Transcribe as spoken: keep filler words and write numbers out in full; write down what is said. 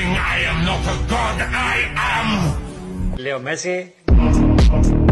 I am not a god, I am... Leo Messi.